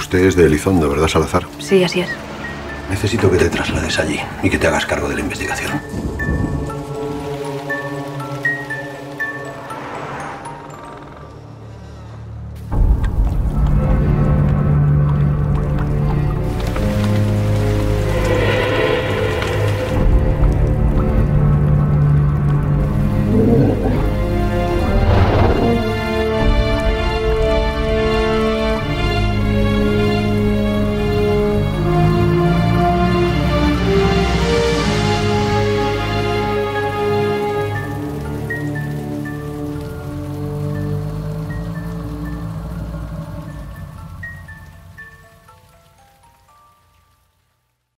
Usted es de Elizondo, ¿verdad, Salazar? Sí, así es. Necesito que te traslades allí y que te hagas cargo de la investigación.